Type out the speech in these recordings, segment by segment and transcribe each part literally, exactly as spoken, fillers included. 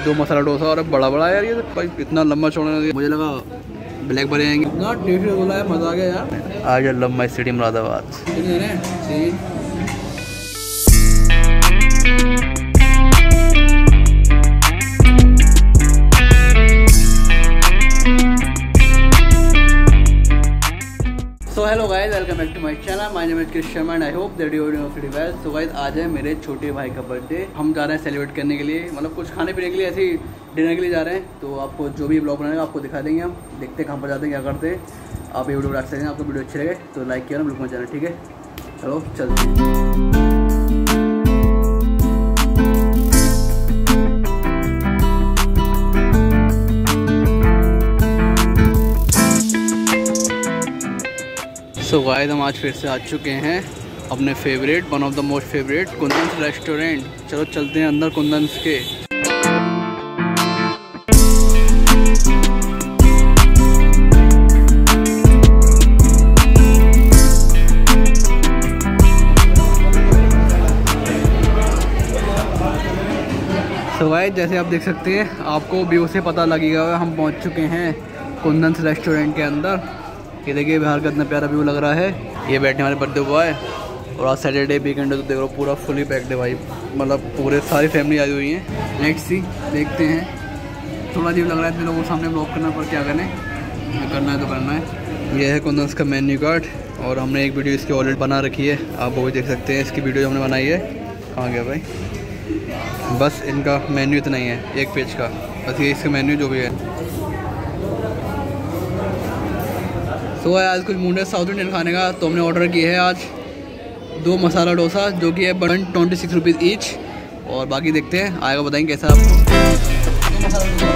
दो मसाला डोसा और बड़ा बड़ा यार, ये भाई इतना लंबा चौड़ा मुझे लगा ब्लैक बने आएंगे। इतना टेस्टी बोला है, मज़ा आ गया यार। आज love my city Moradabad. So hello guys, welcome back to my channel. My name is Krish and I hope that you are doing pretty well. So guys, आज है मेरे छोटे भाई का बर्थडे। हम जा रहे हैं सेलिब्रेट करने के लिए, मतलब कुछ खाने पीने के लिए, ऐसे ही डिनर के लिए जा रहे हैं। तो आपको जो भी ब्लॉग बनाएगा आपको दिखा देंगे। हम देखते हैं कहाँ पर जाते हैं, क्या करते हैं। आप ये वीडियो रख सकते हैं। आपको वीडियो अच्छी लगे तो लाइक किया ना बिल्कुल चैनल, ठीक है। चलो चलते हैं। सो गाइस, हम आज फिर से आ चुके हैं अपने favourite, one of the most favourite Kundan's restaurant. चलो चलते हैं अंदर कुंदन्स के। सो गाइस, जैसे आप देख सकते हैं, आपको व्यू से पता लगेगा हम पहुंच चुके हैं कुंदन्स रेस्टोरेंट के अंदर। ये देखिए बाहर का इतना प्यारा व्यू लग रहा है। ये बैठने वाले बर्थडे हुआ है और आज सैटरडे वीकेंड है तो देख लो पूरा फुली पैक्ड है भाई, मतलब पूरे सारी फैमिली आई हुई है। लेट्स सी, देखते हैं। थोड़ा अजीब लग रहा है इतने लोगों के सामने ब्लॉग करना, पर क्या करें, करना है तो करना है। ये है कुंदन्स का मेन्यू कार्ड और हमने एक वीडियो इसकी ऑलरेडी बना रखी है, आप वो भी देख सकते हैं। इसकी वीडियो जो हमने बनाई है, कहाँ गया भाई, बस इनका मेन्यू इतना ही है, एक पेज का, बस ये इसका मेन्यू जो भी है। तो है आज कुछ मूड है साउथ इंडियन खाने का, तो हमने ऑर्डर किया है आज दो मसाला डोसा, जो कि है one twenty six rupees each. और बाकी देखते हैं, आएगा बताएंगे कैसा आपको।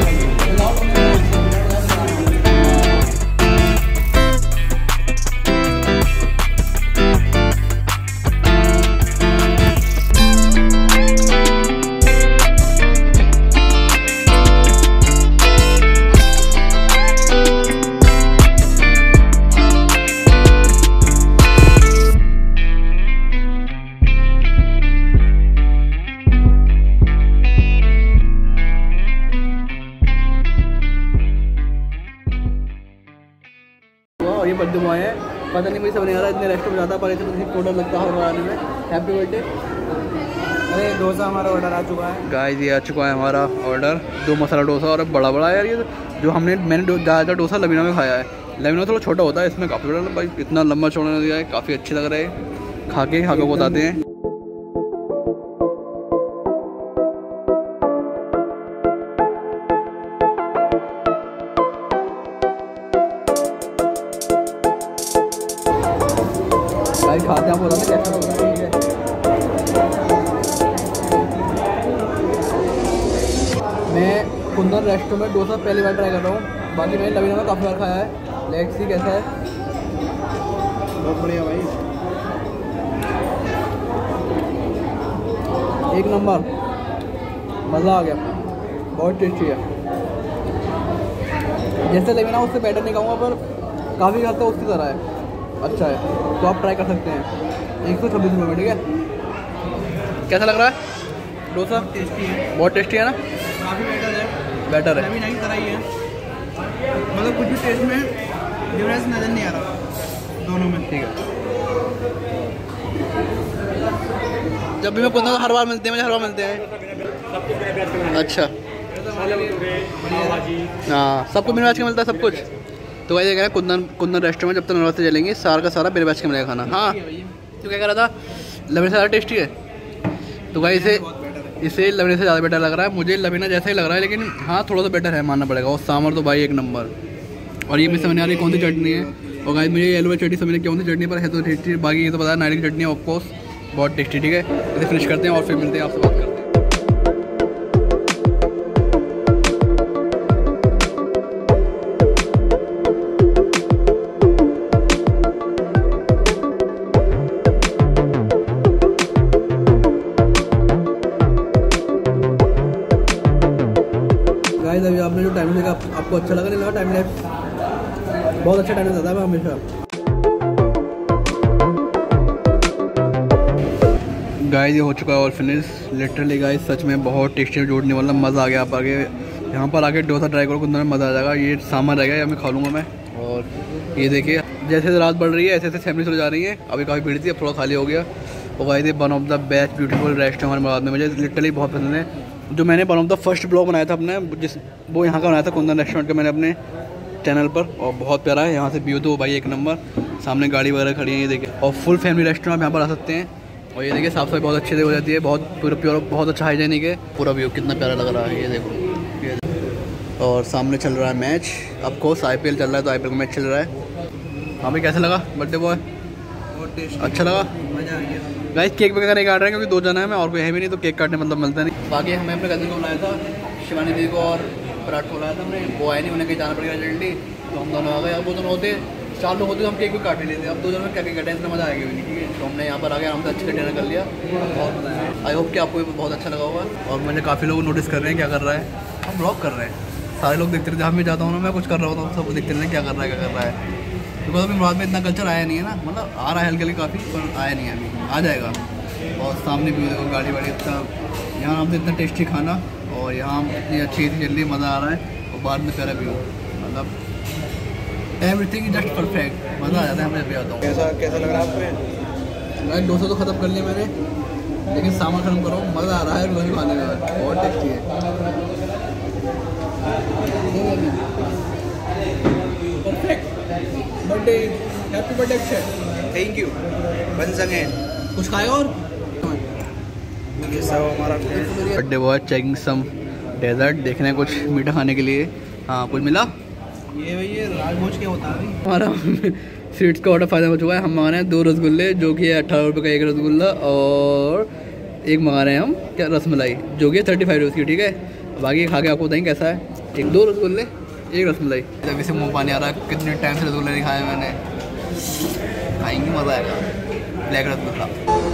ये बर्थडे बॉय है, पता नहीं मुझे समझ नहीं आ रहा, इतने रेस्टोरेंट जाता पर इतना टोटल लगता होगा आने में। Happy birthday. अरे डोसा हमारा ऑर्डर आ चुका है गाइस, ये आ चुका है हमारा ऑर्डर, दो मसाला डोसा और बड़ा बड़ा यार। ये जो हमने मैंने ज़्यादा डोसा लवीना में खाया है, लवीना थोड़ा छोटा होता है, इसमें काफ़ी बड़ा भाई, इतना लंबा चौड़ा दिया है, काफ़ी अच्छे लग रहे हैं। खा के खा के बताते हैं। खाते हैं, बोला कैसा होगा, ठीक है। मैं कुंदन रेस्टोरेंट में डोसा पहली बार ट्राई कर रहा हूँ, बाकी मैंने लवीना में काफ़ी बार खाया है। लेट्स सी कैसा है। बहुत बढ़िया भाई, एक नंबर, मज़ा आ गया, बहुत टेस्टी है। जैसे लवीना उससे बेटर नहीं कहूँगा, पर काफ़ी हद तक उसकी तरह है, अच्छा है, तो आप ट्राई कर सकते हैं। एक सौ छब्बीस रुपये में, ठीक है। कैसा लग रहा है डोसा? टेस्टी है, बहुत टेस्टी है ना, काफ़ी बेटर है, बेटर है, नहीं तरह ही है, मतलब कुछ भी टेस्ट में डिफरेंस नज़र नहीं आ रहा दोनों में, ठीक है। जब भी मैं कुंदन हर बार मिलते हैं, मुझे हर बार मिलते हैं। अच्छा, हाँ, सबको बिना बैच के मिलता है सब कुछ। तो वही कह रहा है कुंदन कुंदन रेस्टोरेंट जब तक नवरात्र चलेंगे सारा का सारा बिना बैच के मिलेगा खाना। हाँ, तो क्या कह रहा था, लवीना से ज़्यादा टेस्टी है। तो भाई इसे इसे लवीना से ज़्यादा बेटर लग रहा है, मुझे लवीना जैसा ही लग रहा है, लेकिन हाँ थोड़ा सा बेटर है मानना पड़ेगा। और सांभर तो भाई एक नंबर। और ये मुझे समझ नहीं आ रही कौन सी चटनी है, और गाइस मुझे येलो वाली चटनी समझ नहीं कौन सी चटनी पर है, तो टेस्टी। बाकी ये तो पता है नारियल की चटनी है, ऑफकोर्स बहुत टेस्टी, ठीक है। इसे फिनिश करते हैं और फिर मिलते हैं, आपसे बात करते हैं। अभी आपने जो टाइम लगा आपको अच्छा लगा, नहीं लगा? टाइम लैप्स बहुत अच्छा टाइम जाता है हमेशा। गाइस ये हो चुका है और फिनिश। लिटरली गाइस सच में बहुत टेस्टी जोड़ने वाला, मज़ा आ गया। आप आगे यहाँ पर आके डोसा ट्राई करो, कुंदन में मज़ा आ जाएगा। ये सामान रहेगा, या मैं खा लूँगा मैं। और ये देखिए जैसे जैसे रात बढ़ रही है ऐसे ऐसे फैमिली चल जा रही है। अभी काफ़ी भीड़ थी, अब थोड़ा खाली हो गया। और गाइस ये one of the best beautiful restaurant हमारे मोरादाबाद में, मुझे लिटरली बहुत पसंद है। जो मैंने one of the first blog बनाया था अपने, जिस वो यहाँ का बनाया था कुंदन रेस्टोरेंट का मैंने अपने चैनल पर, और बहुत प्यारा है। यहाँ से व्यू तो भाई एक नंबर, सामने गाड़ी वगैरह खड़ी है ये देखिए। और फुल फैमिली रेस्टोरेंट आप यहाँ पर आ सकते हैं। और ये देखिए साफ़ सफाई बहुत अच्छे से हो जाती है, बहुत पूरा प्योर, बहुत अच्छा हाइजीनिक है। पूरा व्यू कितना प्यारा लग रहा है, ये देखो ये। और सामने चल रहा है match, of course I P L चल रहा है, तो आई पी एल का मैच चल रहा है। हाँ भाई कैसा लगा बर्थडे बॉय? अच्छा लगा, मज़ा आ गया। गाइस केक वगैरह नहीं काट रहे हैं क्योंकि दो जन है, मैं और कोई है भी नहीं, तो केक काटने मतलब मिलता नहीं। बाकी हमें अपने कज़न को बुलाया था, शिवानी दीदी को और पराठ को बुलाया था हमने, वो आए नहीं, उन्हें कहीं जाना पड़ेगा जल्दी, तो हम दोनों आ गए। अब वो दोनों होते चार लोग होते तो हम केक भी काट ही लेते, अब दो जन में क्या केक काटे, इसमें मज़ा आएगा भी नहीं, ठीक है। तो हमने यहाँ पर आ गए, आराम से अच्छे से डिनर कर लिया, बहुत मज़ा आया। आई होप कि आपको भी बहुत अच्छा लगा होगा। और मुझे काफ़ी लोग नोटिस कर रहे हैं क्या कर रहा है, हम ब्लॉग कर रहे हैं, सारे लोग देखते रहते, जहाँ मैं जाता हूँ ना, मैं कुछ कर रहा हूँ तो सब देखते रहते हैं क्या कर रहा है क्या कर रहा है। बिकॉज अभी मुराद में इतना कल्चर आया नहीं है ना, मतलब आ रहा है हल्के हल्के काफ़ी, पर आया नहीं है अभी, आ जाएगा। और सामने भी देखो गाड़ी वाड़ी, इतना यहाँ हमसे इतना टेस्टी खाना, और यहाँ इतनी अच्छी चीज़ चल रही है, मज़ा आ रहा है। और बाद में प्यारा व्यू, मतलब एवरीथिंग इज जस्ट परफेक्ट, मज़ा आ जाता है। मैं जब भी आता हूँ। कैसा कैसा लग रहा है आपको? मैं डोसा तो ख़त्म कर लिया मैंने, लेकिन सामान खत्म करो, मज़ा आ रहा है डोसा खाने का, बहुत टेस्टी है। Perfect birthday, happy birthday Akshay, thank you once again. कुछ खाएगा और ये सब हमारा birthday boy checking some dessert, देखने कुछ मीठा खाने के लिए। हाँ कुछ मिला? ये भाई ये राजभोज क्या होता है हमारा स्वीट्स का ऑर्डर फायदा हो चुका है। हम मंगा रहे हैं दो रसगुल्ले, जो कि है अट्ठारह रुपये का एक रसगुल्ला, और एक मंगा रहे हैं हम क्या रसमलाई, जो कि है थर्टी फाइव रुपीज़ की, ठीक है। बाकी खा के आपको बताएंगे कैसा है। एक दो रसगुल्ले एक रसमलाई, जब इसे मुँह पानी आ रहा है, कितने टाइम से रसगुल्ले नहीं खाए मैंने, खाएंगे मज़ा आएगा। ब्लैक रसगुल्ला।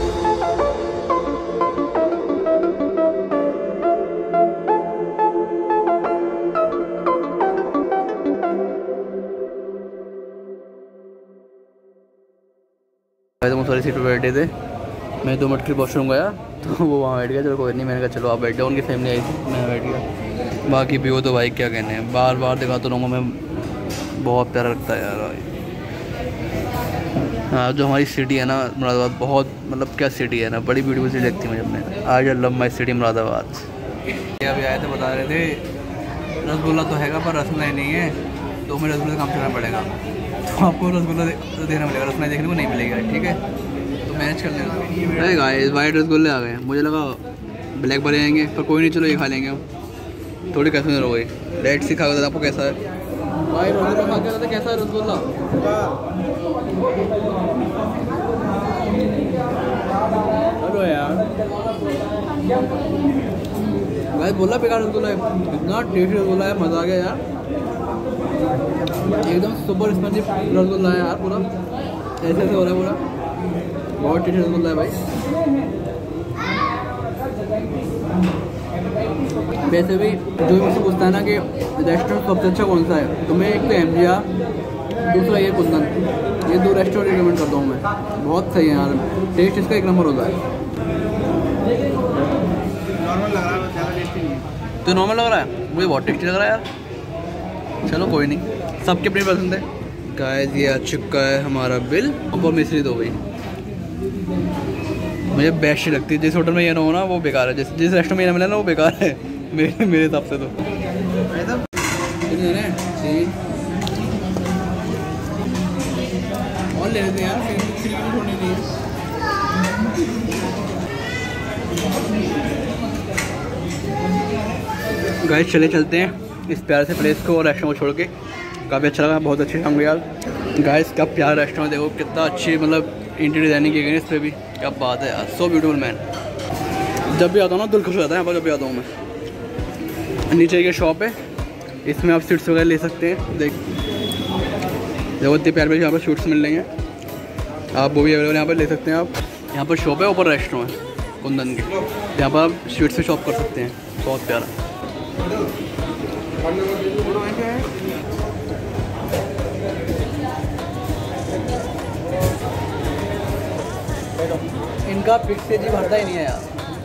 तो वो सारी सीट पर बैठे थे, मैं दो मिनट के वॉशरूम गया तो वो वहाँ बैठ गया, चलो कोई नहीं, मैंने कहा चलो आप बैठ जाओ, उनकी फैमिली आई थी, मैं बैठ गया। बाकी व्यू तो भाई क्या कहने हैं, बार बार दिखा तो रहूँगा मैं, बहुत प्यारा लगता है यार। हाँ जो हमारी सिटी है ना मुरादाबाद, बहुत मतलब क्या सिटी है ना, बड़ी ब्यूटीफुल सिटी लगती है मुझे अपने। आज I love my city Moradabad. अभी आए थे बता रहे थे रसगुल्ला तो हैगा पर रसमलाई नहीं है, तो हमें रसगुल्ला काम करना पड़ेगा, तो आपको रसगुल्ला देना पड़ेगा, रसमलाई देखने को नहीं मिलेगी, ठीक है, तो मैनेज कर लेना। अरे गाइस वाइट रसगुल्ले आ गए, मुझे लगा ब्लैक भरे आएंगे, पर कोई नहीं, चलो ये खा लेंगे हम। थोड़ी कैसे हो गई, रेड सी खा कर आपको कैसा है भाई? रसगुल्ला खा के कैसा है रसगुल्ला? हेलो यार भाई, बोला बेकार रसगुल्ला है, इतना टेस्टी रसगुल्ला है, मज़ा आ गया यार, एकदम सुपर स्पंजी रसगुल्ला है यार, पूरा ऐसे ऐसे हो रहा है पूरा, बहुत टेस्टी रसगुल्ला है भाई। वैसे भी जो मुझसे पूछता है ना कि रेस्टोरेंट सबसे अच्छा कौन सा है, तो मैं एक तो एम जी आ, दूसरा ये कुंदन, ये दो रेस्टोरेंट रिकमेंड करता हूँ मैं, बहुत सही है यार, टेस्ट इसका एक नंबर होता है। नॉर्मल लग रहा है, ज़्यादा टेस्टी नहीं है। तो नॉर्मल लग रहा है, मुझे बहुत टेस्टी लग रहा है यार, चलो कोई नहीं, सबके अपनी पसंद है। गाइस ये आ चुका है हमारा बिल, और मिश्री दो गई, मुझे बेस्ट ही लगती है। जिस होटल में ये ना हो ना वो बेकार है, जिस जिस रेस्टोरेंट में ये ना मिला ना वो बेकार है मेरे मेरे हिसाब से तो। और ले लेते हैं यार, गाइस चले चलते हैं इस प्यार से प्लेस को और रेस्टोरेंट को छोड़ के, काफ़ी अच्छा लगा, बहुत अच्छी शाम यार। गाइस का प्यार रेस्टोरेंट देखो, कितना अच्छी मतलब इंटीरियर डिजाइनिंग की गई है इस पर भी, क्या बात है यार, सो ब्यूटीफुल मैन। जब भी आता हूँ ना दिल खुश हो जाता है यहाँ पर, जब भी आता हूँ मैं। नीचे एक शॉप है, इसमें आप स्वीट्स वगैरह ले सकते हैं, देख देखो इतने प्यार प्यार यहाँ पर स्वीट्स मिल रही हैं, आप वो भी अवेलेबल यहाँ पर ले सकते हैं आप। यहाँ पर शॉप है, ऊपर रेस्टोरेंट है कुंदन के, यहाँ पर आप स्वीट्स पे शॉप कर सकते हैं, बहुत प्यारा। इनका पिक से जी भरता ही नहीं है यार।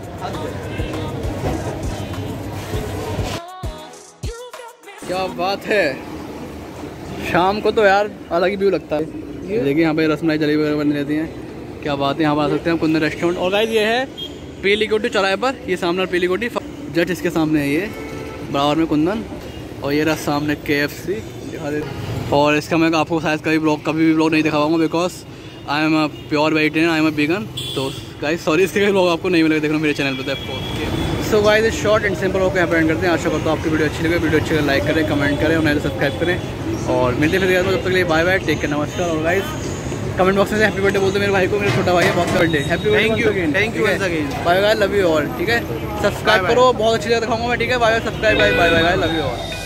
क्या बात है, शाम को तो यार अलग ही व्यू लगता है। देखिए यहाँ पे रसमलाई जलेबी वगैरह बन रहती हैं। क्या बात है, यहाँ पर आ सकते हैं कुंदन रेस्टोरेंट। और गाइस ये है पीली कोठी चौराहे पर, ये सामने पीली कोठी जस्ट इसके सामने है, ये बराबर में कुंदन। और ये रहा सामने के एफ सी। और इसका मैं आपको शायद कभी ब्लॉग कभी भी ब्लॉग नहीं दिखा पाऊँगा, because I am a pure vegetarian, I am a vegan. तो गाइस सॉरी, इसके भी ब्लॉग आपको नहीं मिलेगा देखना मेरे चैनल पर। सो गाइस इस शॉर्ट एंड सिंपल होकर यहाँ पर एंड करते हैं। आशा करता हूँ आपकी वीडियो अच्छी लगे। वीडियो अच्छी लगे लाइक करें, कमेंट करें और नहीं सब्सक्राइब करें। और मिलते फिर जब तक के लिए बाय बाय, टेक केयर, नमस्कार। और गाइस कमेंट बॉक्स में हैप्पी बर्थडे बोलते मेरे भाई को, मेरा छोटा भाई है, बहुत birthday happy birthday. Thank you thank you bye bye, love you all. ठीक है, सब्सक्राइब करो, बहुत अच्छी जगह दिखाऊंगा मैं। ठीक है, bye bye, subscribe, bye bye bye, love you all.